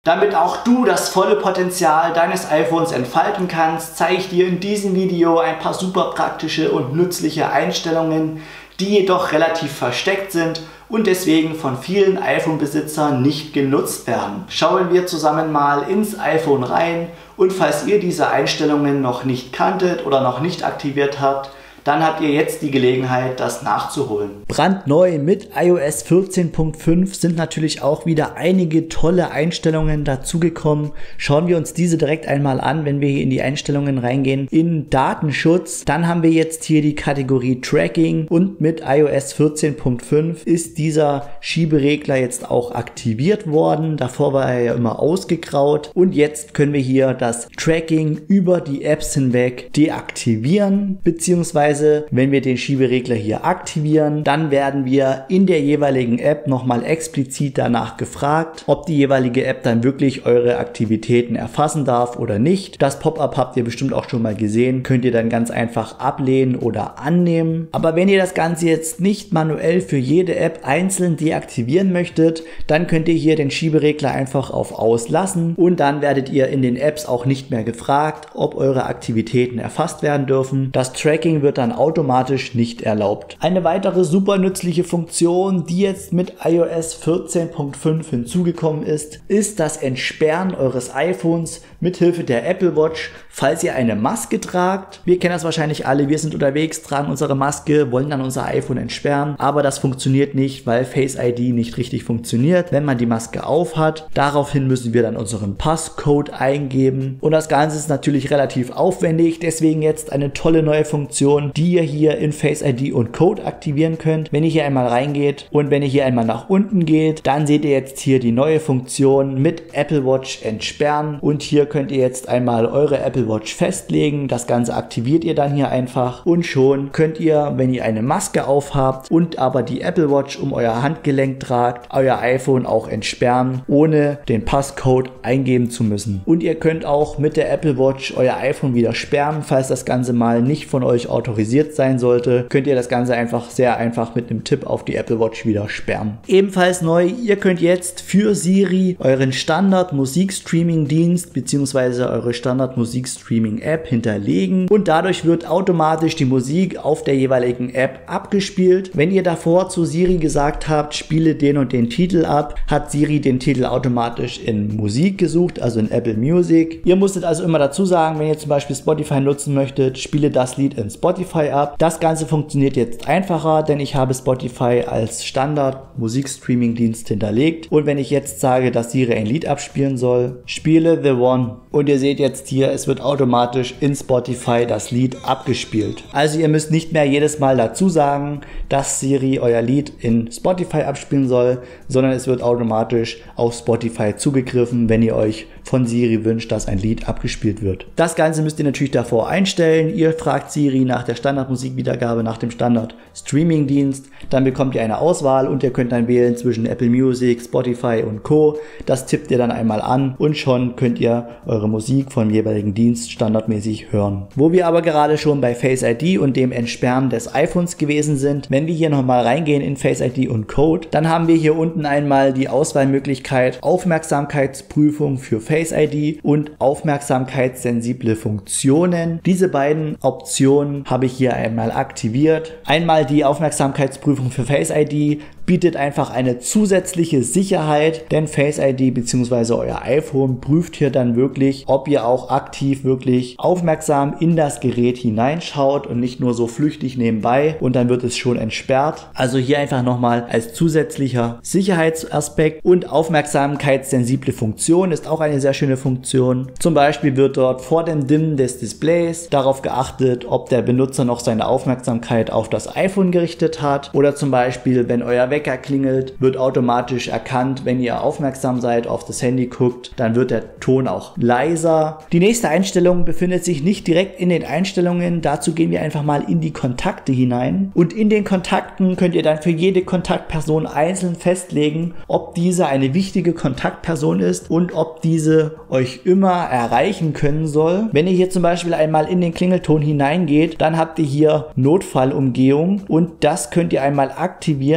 Damit auch du das volle Potenzial deines iPhones entfalten kannst, zeige ich dir in diesem Video ein paar super praktische und nützliche Einstellungen, die jedoch relativ versteckt sind und deswegen von vielen iPhone-Besitzern nicht genutzt werden. Schauen wir zusammen mal ins iPhone rein und falls ihr diese Einstellungen noch nicht kanntet oder noch nicht aktiviert habt, dann habt ihr jetzt die Gelegenheit, das nachzuholen. Brandneu mit iOS 14.5 sind natürlich auch wieder einige tolle Einstellungen dazugekommen. Schauen wir uns diese direkt einmal an, wenn wir hier in die Einstellungen reingehen. In Datenschutz, dann haben wir jetzt hier die Kategorie Tracking und mit iOS 14.5 ist dieser Schieberegler jetzt auch aktiviert worden. Davor war er ja immer ausgegraut und jetzt können wir hier das Tracking über die Apps hinweg deaktivieren, beziehungsweise wenn wir den Schieberegler hier aktivieren, dann werden wir in der jeweiligen App nochmal explizit danach gefragt, ob die jeweilige App dann wirklich eure Aktivitäten erfassen darf oder nicht. Das Pop-up habt ihr bestimmt auch schon mal gesehen, könnt ihr dann ganz einfach ablehnen oder annehmen. Aber wenn ihr das Ganze jetzt nicht manuell für jede App einzeln deaktivieren möchtet, dann könnt ihr hier den Schieberegler einfach auf Aus lassen und dann werdet ihr in den Apps auch nicht mehr gefragt, ob eure Aktivitäten erfasst werden dürfen. Das Tracking wird dann automatisch nicht erlaubt. Eine weitere super nützliche Funktion, die jetzt mit iOS 14.5 hinzugekommen ist, ist das Entsperren eures iPhones mithilfe der Apple Watch, falls ihr eine Maske tragt. Wir kennen das wahrscheinlich alle, wir sind unterwegs, tragen unsere Maske, wollen dann unser iPhone entsperren, aber das funktioniert nicht, weil Face ID nicht richtig funktioniert, wenn man die Maske auf hat. Daraufhin müssen wir dann unseren Passcode eingeben und das Ganze ist natürlich relativ aufwendig, deswegen jetzt eine tolle neue Funktion, die ihr hier in Face ID und Code aktivieren könnt. Wenn ihr hier einmal reingeht und wenn ihr hier einmal nach unten geht, dann seht ihr jetzt hier die neue Funktion mit Apple Watch entsperren und hier könnt ihr jetzt einmal eure Apple Watch festlegen. Das Ganze aktiviert ihr dann hier einfach und schon könnt ihr, wenn ihr eine Maske aufhabt und aber die Apple Watch um euer Handgelenk tragt, euer iPhone auch entsperren, ohne den Passcode eingeben zu müssen. Und ihr könnt auch mit der Apple Watch euer iPhone wieder sperren, falls das Ganze mal nicht von euch autorisiert sein sollte, könnt ihr das Ganze einfach sehr einfach mit einem Tipp auf die Apple Watch wieder sperren. Ebenfalls neu, ihr könnt jetzt für Siri euren Standard Musikstreaming-Dienst bzw. eure Standard Musikstreaming-App hinterlegen und dadurch wird automatisch die Musik auf der jeweiligen App abgespielt. Wenn ihr davor zu Siri gesagt habt, spiele den und den Titel ab, hat Siri den Titel automatisch in Musik gesucht, also in Apple Music. Ihr musstet also immer dazu sagen, wenn ihr zum Beispiel Spotify nutzen möchtet, spiele das Lied in Spotify ab. Das Ganze funktioniert jetzt einfacher, denn ich habe Spotify als Standard Musikstreaming-Dienst hinterlegt und wenn ich jetzt sage, dass Siri ein Lied abspielen soll, spiele The One und ihr seht jetzt hier, es wird automatisch in Spotify das Lied abgespielt. Also ihr müsst nicht mehr jedes Mal dazu sagen, dass Siri euer Lied in Spotify abspielen soll, sondern es wird automatisch auf Spotify zugegriffen, wenn ihr euch von Siri wünscht, dass ein Lied abgespielt wird. Das Ganze müsst ihr natürlich davor einstellen. Ihr fragt Siri nach der Standardmusikwiedergabe, nach dem Standard-Streaming-Dienst. Dann bekommt ihr eine Auswahl und ihr könnt dann wählen zwischen Apple Music, Spotify und Co. Das tippt ihr dann einmal an und schon könnt ihr eure Musik vom jeweiligen Dienst standardmäßig hören. Wo wir aber gerade schon bei Face ID und dem Entsperren des iPhones gewesen sind, wenn wir hier nochmal reingehen in Face ID und Code, dann haben wir hier unten einmal die Auswahlmöglichkeit Aufmerksamkeitsprüfung für Face ID und aufmerksamkeitssensible Funktionen. Diese beiden Optionen habe ich hier einmal aktiviert. Einmal die Aufmerksamkeitsprüfung für Face ID bietet einfach eine zusätzliche Sicherheit, denn Face ID bzw. euer iPhone prüft hier dann wirklich, ob ihr auch aktiv wirklich aufmerksam in das Gerät hineinschaut und nicht nur so flüchtig nebenbei und dann wird es schon entsperrt. Also hier einfach nochmal als zusätzlicher Sicherheitsaspekt und aufmerksamkeitssensible Funktion ist auch eine sehr schöne Funktion. Zum Beispiel wird dort vor dem Dimmen des Displays darauf geachtet, ob der Benutzer noch seine Aufmerksamkeit auf das iPhone gerichtet hat oder zum Beispiel, wenn euer Wecker klingelt, wird automatisch erkannt, wenn ihr aufmerksam seid, auf das Handy guckt, dann wird der Ton auch leiser. Die nächste Einstellung befindet sich nicht direkt in den Einstellungen, dazu gehen wir einfach mal in die Kontakte hinein und in den Kontakten könnt ihr dann für jede Kontaktperson einzeln festlegen, ob diese eine wichtige Kontaktperson ist und ob diese euch immer erreichen können soll. Wenn ihr hier zum Beispiel einmal in den Klingelton hineingeht, dann habt ihr hier Notfallumgehung und das könnt ihr einmal aktivieren und wenn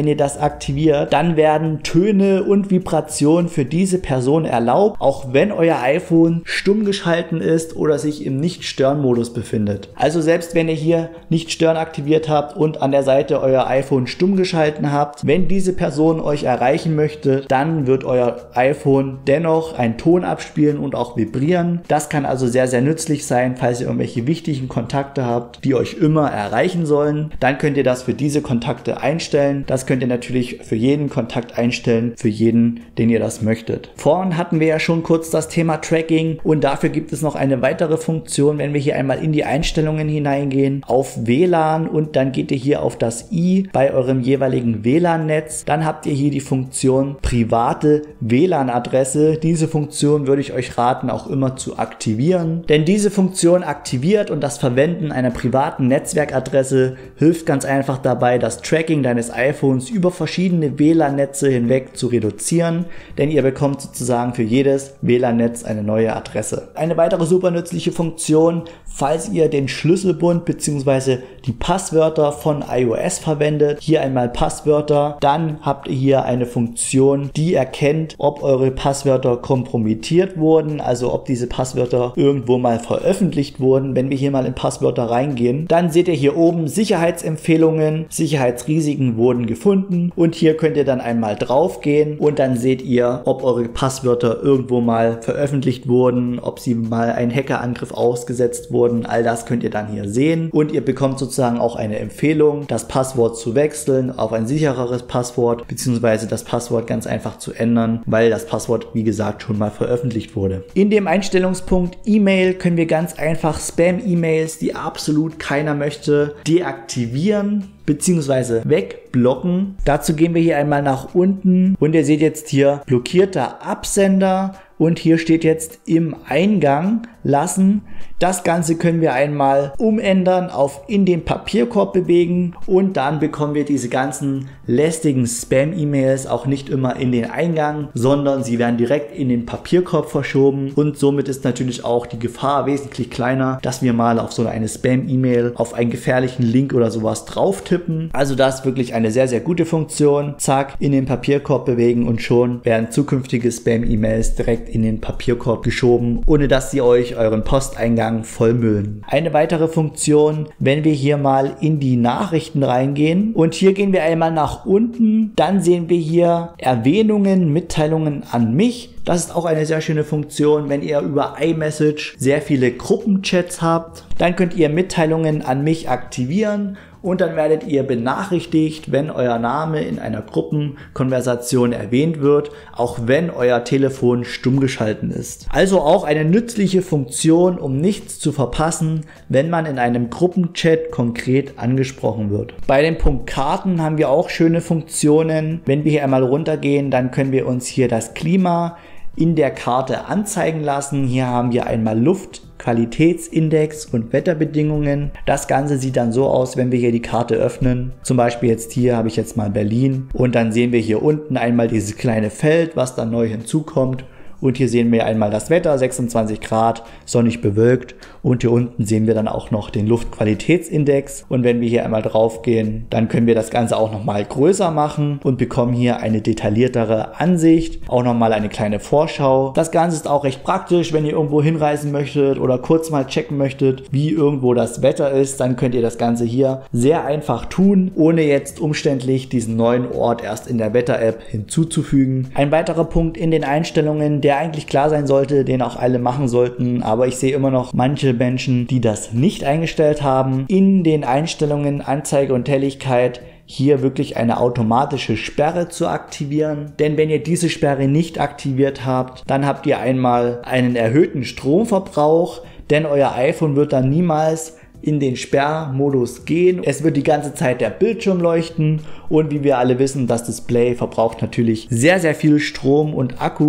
ihr das aktiviert, dann werden Töne und Vibrationen für diese Person erlaubt, auch wenn euer iPhone stumm geschalten ist oder sich im Nicht-Stören-Modus befindet. Also selbst wenn ihr hier Nicht-Stören aktiviert habt und an der Seite euer iPhone stumm geschalten habt, wenn diese Person euch erreichen möchte, dann wird euer iPhone dennoch einen Ton abspielen und auch vibrieren. Das kann also sehr, sehr nützlich sein, falls ihr irgendwelche wichtigen Kontakte habt, die euch immer erreichen sollen. Dann könnt ihr das für diese Kontakte einstellen. Das könnt ihr natürlich für jeden Kontakt einstellen, für jeden, den ihr das möchtet. Vorhin hatten wir ja schon kurz das Thema Tracking und dafür gibt es noch eine weitere Funktion, wenn wir hier einmal in die Einstellungen hineingehen, auf WLAN und dann geht ihr hier auf das i bei eurem jeweiligen WLAN-Netz. Dann habt ihr hier die Funktion private WLAN-Adresse. Diese Funktion würde ich euch raten, auch immer zu aktivieren, denn diese Funktion aktiviert und das Verwenden einer privaten Netzwerkadresse hilft ganz einfach dabei, das Tracking deines iPhones über verschiedene WLAN-Netze hinweg zu reduzieren, denn ihr bekommt sozusagen für jedes WLAN-Netz eine neue Adresse. Eine weitere super nützliche Funktion, falls ihr den Schlüsselbund bzw. die Passwörter von iOS verwendet, hier einmal Passwörter, dann habt ihr hier eine Funktion, die erkennt, ob eure Passwörter kompromittiert wurden, also ob diese Passwörter irgendwo mal veröffentlicht wurden. Wenn wir hier mal in Passwörter reingehen, dann seht ihr hier oben Sicherheitsempfehlungen, Sicherheitsrisiken wurden gefunden und hier könnt ihr dann einmal drauf gehen und dann seht ihr, ob eure Passwörter irgendwo mal veröffentlicht wurden, ob sie mal einen Hackerangriff ausgesetzt wurden. All das könnt ihr dann hier sehen und ihr bekommt sozusagen auch eine Empfehlung, das Passwort zu wechseln auf ein sichereres Passwort bzw. das Passwort ganz einfach zu ändern, weil das Passwort, wie gesagt, schon mal veröffentlicht wurde. In dem Einstellungspunkt E-Mail können wir ganz einfach Spam-E-Mails, die absolut keiner möchte, deaktivieren bzw. wegblocken. Dazu gehen wir hier einmal nach unten und ihr seht jetzt hier blockierter Absender und hier steht jetzt im Eingang lassen. Das Ganze können wir einmal umändern auf in den Papierkorb bewegen und dann bekommen wir diese ganzen lästigen Spam-E-Mails auch nicht immer in den Eingang, sondern sie werden direkt in den Papierkorb verschoben und somit ist natürlich auch die Gefahr wesentlich kleiner, dass wir mal auf so eine Spam-E-Mail auf einen gefährlichen Link oder sowas drauf tippen. Also das ist wirklich eine sehr, sehr gute Funktion. Zack, in den Papierkorb bewegen und schon werden zukünftige Spam-E-Mails direkt in den Papierkorb geschoben, ohne dass sie euch euren Posteingang vollmüllen. Eine weitere Funktion, wenn wir hier mal in die Nachrichten reingehen und hier gehen wir einmal nach unten, dann sehen wir hier Erwähnungen, Mitteilungen an mich. Das ist auch eine sehr schöne Funktion, wenn ihr über iMessage sehr viele Gruppenchats habt, dann könnt ihr Mitteilungen an mich aktivieren und dann werdet ihr benachrichtigt, wenn euer Name in einer Gruppenkonversation erwähnt wird, auch wenn euer Telefon stumm geschalten ist. Also auch eine nützliche Funktion, um nichts zu verpassen, wenn man in einem Gruppenchat konkret angesprochen wird. Bei dem Punkt Karten haben wir auch schöne Funktionen. Wenn wir hier einmal runtergehen, dann können wir uns hier das Klima in der Karte anzeigen lassen. Hier haben wir einmal Luftqualitätsindex und Wetterbedingungen. Das Ganze sieht dann so aus, wenn wir hier die Karte öffnen. Zum Beispiel jetzt hier habe ich jetzt mal Berlin und dann sehen wir hier unten einmal dieses kleine Feld, was dann neu hinzukommt. Und hier sehen wir einmal das Wetter, 26 Grad, sonnig bewölkt. Und hier unten sehen wir dann auch noch den Luftqualitätsindex. Und wenn wir hier einmal drauf gehen, dann können wir das Ganze auch nochmal größer machen und bekommen hier eine detailliertere Ansicht. Auch nochmal eine kleine Vorschau. Das Ganze ist auch recht praktisch, wenn ihr irgendwo hinreisen möchtet oder kurz mal checken möchtet, wie irgendwo das Wetter ist. Dann könnt ihr das Ganze hier sehr einfach tun, ohne jetzt umständlich diesen neuen Ort erst in der Wetter-App hinzuzufügen. Ein weiterer Punkt in den Einstellungen, der eigentlich klar sein sollte, den auch alle machen sollten, aber ich sehe immer noch manche Menschen, die das nicht eingestellt haben. In den Einstellungen Anzeige und Helligkeit hier wirklich eine automatische Sperre zu aktivieren, denn wenn ihr diese Sperre nicht aktiviert habt, dann habt ihr einmal einen erhöhten Stromverbrauch, denn euer iPhone wird dann niemals in den Sperrmodus gehen. Es wird die ganze Zeit der Bildschirm leuchten und wie wir alle wissen, das Display verbraucht natürlich sehr, sehr viel Strom und Akku.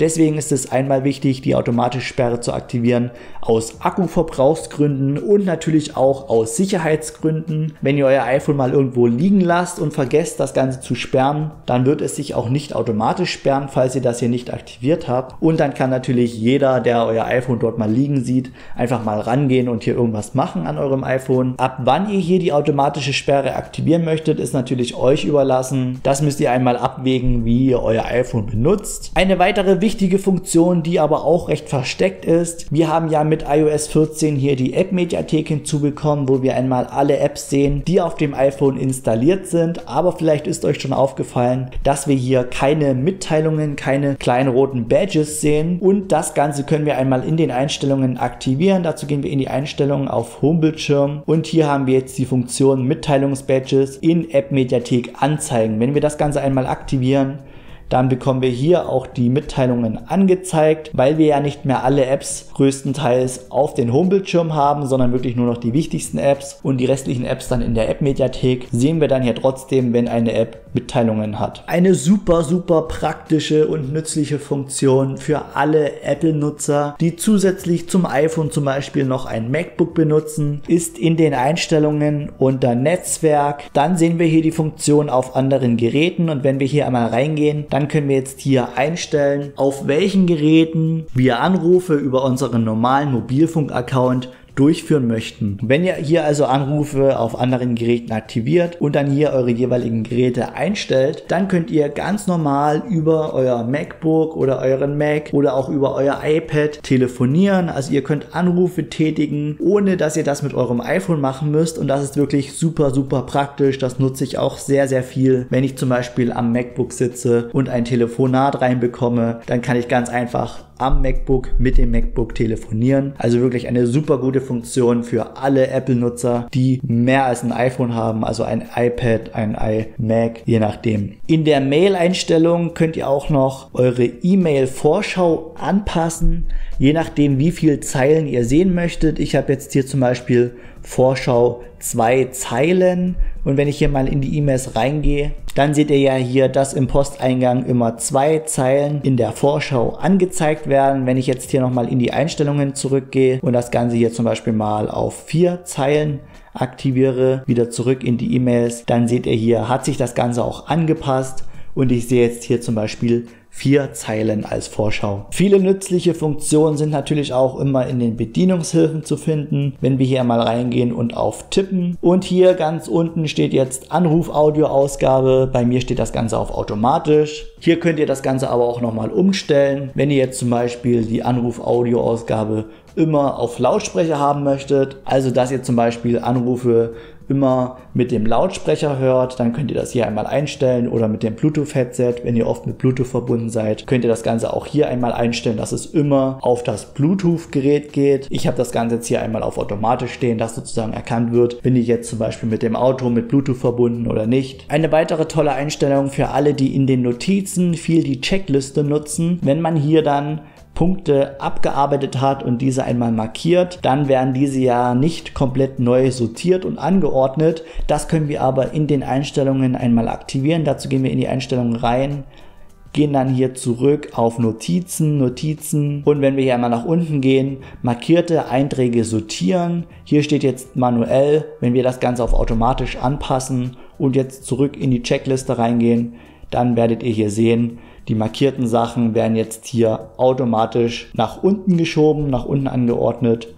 Deswegen ist es einmal wichtig, die automatische Sperre zu aktivieren aus Akkuverbrauchsgründen und natürlich auch aus Sicherheitsgründen. Wenn ihr euer iPhone mal irgendwo liegen lasst und vergesst, das Ganze zu sperren, dann wird es sich auch nicht automatisch sperren, falls ihr das hier nicht aktiviert habt. Und dann kann natürlich jeder, der euer iPhone dort mal liegen sieht, einfach mal rangehen und hier irgendwas machen an eurem iPhone. Ab wann ihr hier die automatische Sperre aktivieren möchtet, ist natürlich euch überlassen. Das müsst ihr einmal abwägen, wie ihr euer iPhone benutzt. Eine weitere wichtige Funktion, die aber auch recht versteckt ist: Wir haben ja mit iOS 14 hier die App-Mediathek hinzubekommen, wo wir einmal alle Apps sehen, die auf dem iPhone installiert sind. Aber vielleicht ist euch schon aufgefallen, dass wir hier keine Mitteilungen, keine kleinen roten Badges sehen. Und das Ganze können wir einmal in den Einstellungen aktivieren. Dazu gehen wir in die Einstellungen auf Homebildschirm und hier haben wir jetzt die Funktion Mitteilungsbadges in App-Mediathek anzeigen. Wenn wir das Ganze einmal aktivieren, dann bekommen wir hier auch die Mitteilungen angezeigt, weil wir ja nicht mehr alle Apps größtenteils auf den Homebildschirm haben, sondern wirklich nur noch die wichtigsten Apps, und die restlichen Apps dann in der App-Mediathek sehen wir dann hier trotzdem, wenn eine App Mitteilungen hat. Eine super praktische und nützliche Funktion für alle Apple-Nutzer, die zusätzlich zum iPhone zum Beispiel noch ein MacBook benutzen, ist in den Einstellungen unter Netzwerk. Dann sehen wir hier die Funktion auf anderen Geräten, und wenn wir hier einmal reingehen, dann können wir jetzt hier einstellen, auf welchen Geräten wir Anrufe über unseren normalen Mobilfunk-Account durchführen möchten. Wenn ihr hier also Anrufe auf anderen Geräten aktiviert und dann hier eure jeweiligen Geräte einstellt, dann könnt ihr ganz normal über euer MacBook oder euren Mac oder auch über euer iPad telefonieren. Also ihr könnt Anrufe tätigen, ohne dass ihr das mit eurem iPhone machen müsst, und das ist wirklich super praktisch. Das nutze ich auch sehr viel, wenn ich zum Beispiel am MacBook sitze und ein Telefonat reinbekomme. Dann kann ich ganz einfach am MacBook mit dem MacBook telefonieren. Also wirklich eine super gute Funktion für alle Apple-Nutzer, die mehr als ein iPhone haben, also ein iPad, ein iMac, je nachdem. In der Mail-Einstellung könnt ihr auch noch eure E-Mail-Vorschau anpassen, je nachdem wie viele Zeilen ihr sehen möchtet. Ich habe jetzt hier zum Beispiel Vorschau 2 Zeilen, und wenn ich hier mal in die E-Mails reingehe, dann seht ihr ja hier, dass im Posteingang immer 2 Zeilen in der Vorschau angezeigt werden. Wenn ich jetzt hier nochmal in die Einstellungen zurückgehe und das Ganze hier zum Beispiel mal auf 4 Zeilen aktiviere, wieder zurück in die E-Mails, dann seht ihr hier, hat sich das Ganze auch angepasst, und ich sehe jetzt hier zum Beispiel 4 Zeilen als Vorschau. Viele nützliche Funktionen sind natürlich auch immer in den Bedienungshilfen zu finden, wenn wir hier mal reingehen und auf Tippen. Und hier ganz unten steht jetzt Anruf-Audio-Ausgabe. Bei mir steht das Ganze auf automatisch. Hier könnt ihr das Ganze aber auch nochmal umstellen. Wenn ihr jetzt zum Beispiel die Anruf-Audio-Ausgabe immer auf Lautsprecher haben möchtet, also dass ihr zum Beispiel Anrufe immer mit dem Lautsprecher hört, dann könnt ihr das hier einmal einstellen, oder mit dem Bluetooth-Headset, wenn ihr oft mit Bluetooth verbunden seid, könnt ihr das Ganze auch hier einmal einstellen, dass es immer auf das Bluetooth-Gerät geht. Ich habe das Ganze jetzt hier einmal auf automatisch stehen, dass sozusagen erkannt wird, bin ich jetzt zum Beispiel mit dem Auto mit Bluetooth verbunden oder nicht. Eine weitere tolle Einstellung für alle, die in den Notizen viel die Checkliste nutzen: Wenn man hier dann Punkte abgearbeitet hat und diese einmal markiert, dann werden diese ja nicht komplett neu sortiert und angeordnet. Das können wir aber in den Einstellungen einmal aktivieren. Dazu gehen wir in die Einstellungen rein, gehen dann hier zurück auf Notizen, und wenn wir hier einmal nach unten gehen, markierte Einträge sortieren. Hier steht jetzt manuell. Wenn wir das Ganze auf automatisch anpassen und jetzt zurück in die Checkliste reingehen, dann werdet ihr hier sehen, die markierten Sachen werden jetzt hier automatisch nach unten geschoben, nach unten angeordnet,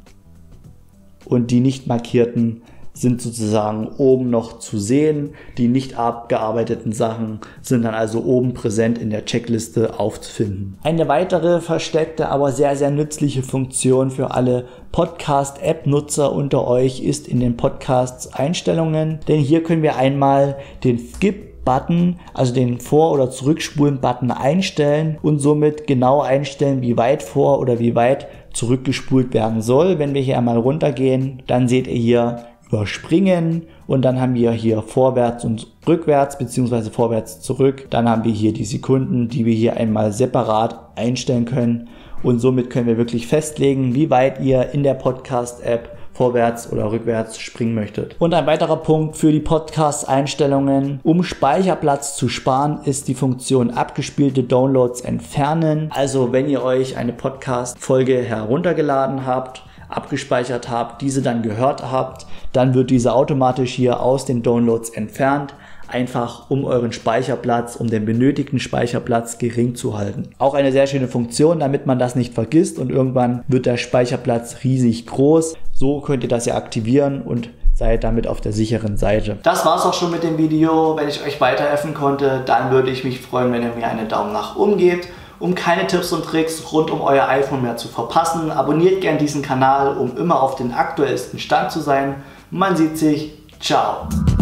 und die nicht markierten sind sozusagen oben noch zu sehen. Die nicht abgearbeiteten Sachen sind dann also oben präsent in der Checkliste aufzufinden. Eine weitere versteckte, aber sehr nützliche Funktion für alle Podcast-App-Nutzer unter euch ist in den Podcasts-Einstellungen, denn hier können wir einmal den Skip-Button, also den Vor- oder Zurückspulen-Button einstellen und somit genau einstellen, wie weit vor oder wie weit zurückgespult werden soll. Wenn wir hier einmal runtergehen, dann seht ihr hier Überspringen, und dann haben wir hier vorwärts und rückwärts bzw. vorwärts zurück. Dann haben wir hier die Sekunden, die wir hier einmal separat einstellen können, und somit können wir wirklich festlegen, wie weit ihr in der Podcast-App vorwärts oder rückwärts springen möchtet. Und ein weiterer Punkt für die Podcast-Einstellungen, um Speicherplatz zu sparen, ist die Funktion abgespielte Downloads entfernen. Also wenn ihr euch eine Podcast-Folge heruntergeladen habt, abgespeichert habt, diese dann gehört habt, dann wird diese automatisch hier aus den Downloads entfernt. Einfach um euren Speicherplatz, um den benötigten Speicherplatz gering zu halten. Auch eine sehr schöne Funktion, damit man das nicht vergisst und irgendwann wird der Speicherplatz riesig groß. So könnt ihr das ja aktivieren und seid damit auf der sicheren Seite. Das war's auch schon mit dem Video. Wenn ich euch weiterhelfen konnte, dann würde ich mich freuen, wenn ihr mir einen Daumen nach oben gebt. Um keine Tipps und Tricks rund um euer iPhone mehr zu verpassen, abonniert gerne diesen Kanal, um immer auf den aktuellsten Stand zu sein. Man sieht sich. Ciao.